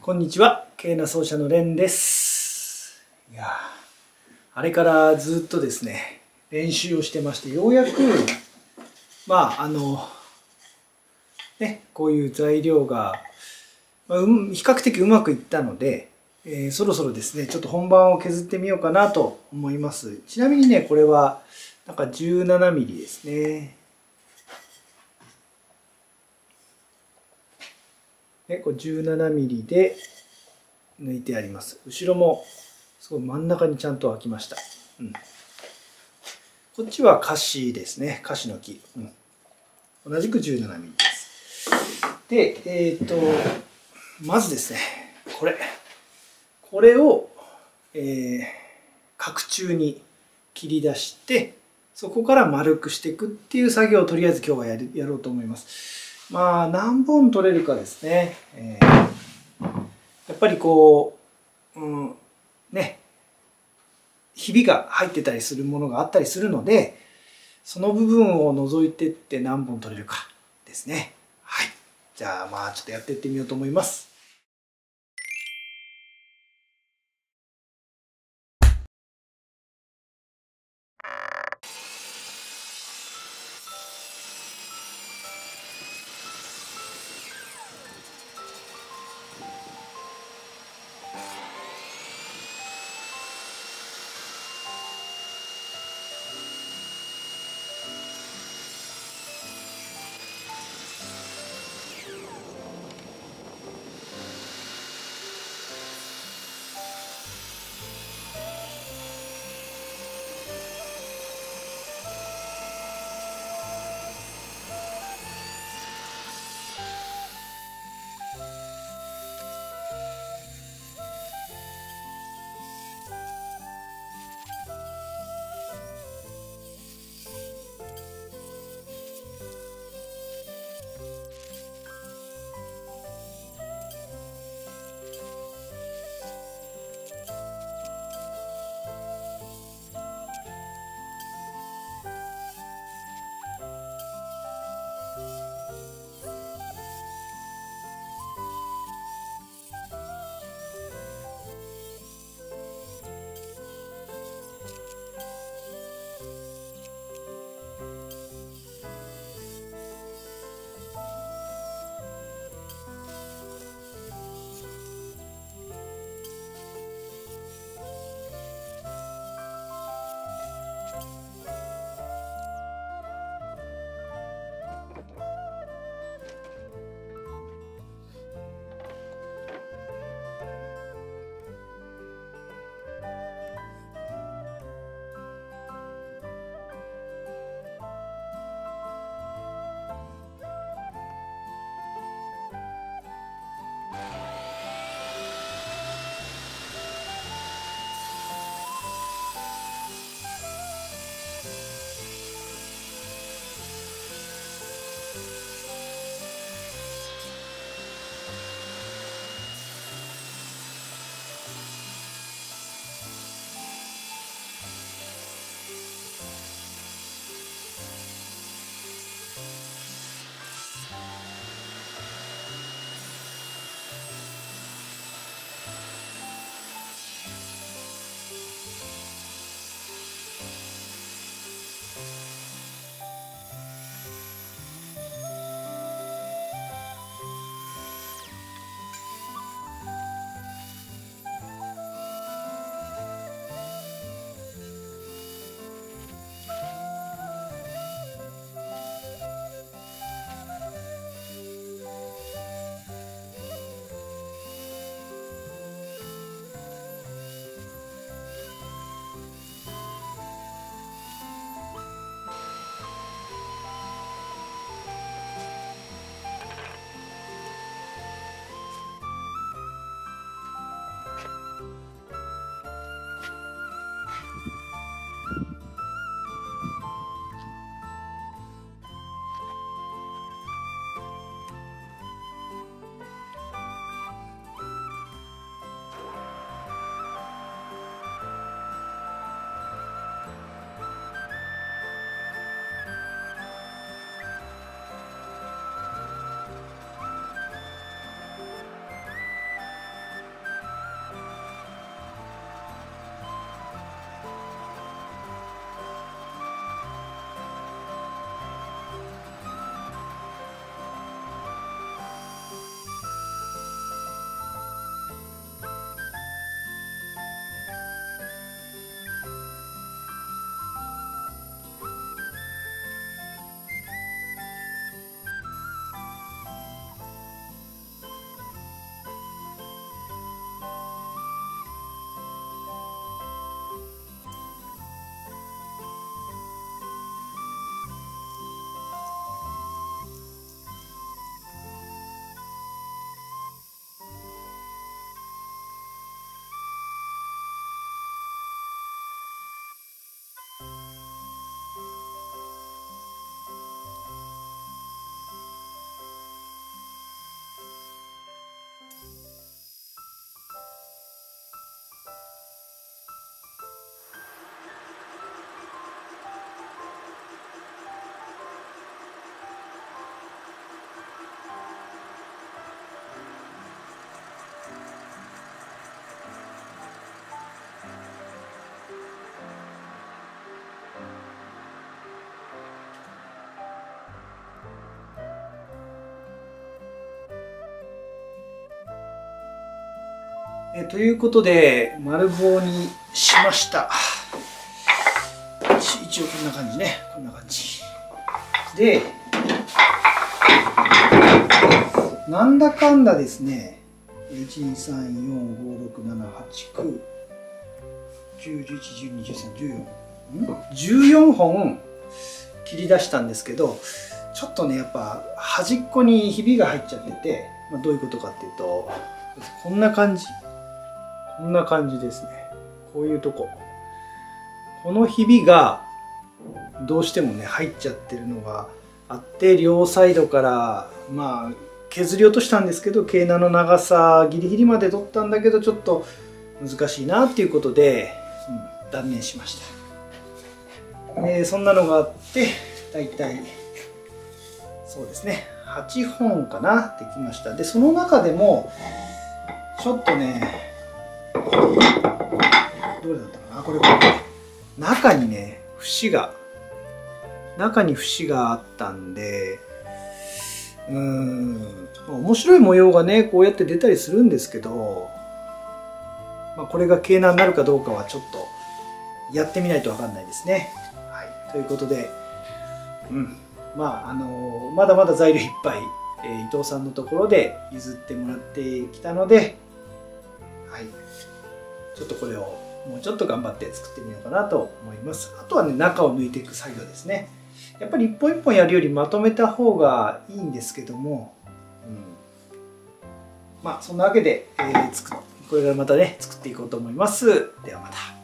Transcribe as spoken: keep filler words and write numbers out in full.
こんにちは、ケーナ奏者のレンです。いやあれからずっとですね、練習をしてまして、ようやく、まあ、あの、ね、こういう材料が、まあ、うん比較的うまくいったので、えー、そろそろですね、ちょっと本番を削ってみようかなと思います。ちなみにね、これは、なんかじゅうななミリですね。でこれじゅうななミリで抜いてあります。後ろもすごい真ん中にちゃんと開きました。うん、こっちはカシですね。カシの木。うん、同じくじゅうななミリです。で、えっ、ー、と、まずですね、これ。これを、えー、角柱に切り出して、そこから丸くしていくっていう作業をとりあえず今日はやるやろうと思います。まあ、何本取れるかですね。えー、やっぱりこう、うん、ね、ひびが入ってたりするものがあったりするので、その部分を除いてって何本取れるかですね。はい。じゃあまあちょっとやっていってみようと思います。 えということで丸棒にしました。一応こんな感じね、こんな感じで、なんだかんだですね、いちにさんよんごろくななはちきゅうじゅうじゅういちじゅうにじゅうさんじゅうよんじゅうよんほん切り出したんですけど、ちょっとねやっぱ端っこにひびが入っちゃってて、まあ、どういうことかっていうと、こんな感じこんな感じですね。こういうとこ、このひびがどうしてもね入っちゃってるのがあって、両サイドからまあ削り落としたんですけど、毛穴の長さギリギリまで取ったんだけどちょっと難しいなっていうことで、うん、断念しました。えー、そんなのがあってだいたいそうですねはちほんかなできました。でその中でもちょっとね、どれだったかな、これこれ中にね節が中に節があったんで、うーん面白い模様がねこうやって出たりするんですけど、まあ、これが毛穴になるかどうかはちょっとやってみないと分かんないですね。はい、ということで、うん、まああのー、まだまだ材料いっぱい、えー、伊藤さんのところで譲ってもらってきたので、はい、ちょっとこれをもうちょっと頑張って作ってみようかなと思います。あとはね中を抜いていく作業ですね。やっぱり一本一本やるよりまとめた方がいいんですけども、うん、まあそんなわけで、えー、作これからまたね作っていこうと思います。ではまた。